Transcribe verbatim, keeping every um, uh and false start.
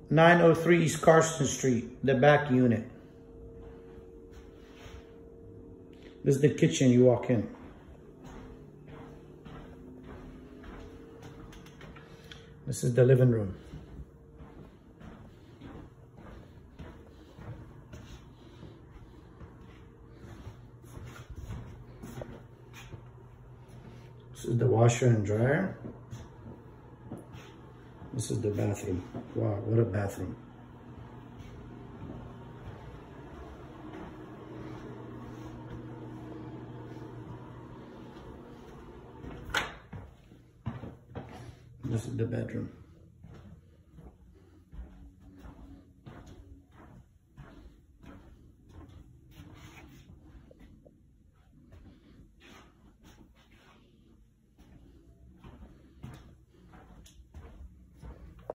nine oh three East Carson Street, the back unit. This is the kitchen, you walk in. This is the living room. This is the washer and dryer. This is the bathroom. Wow, what a bathroom. This is the bedroom.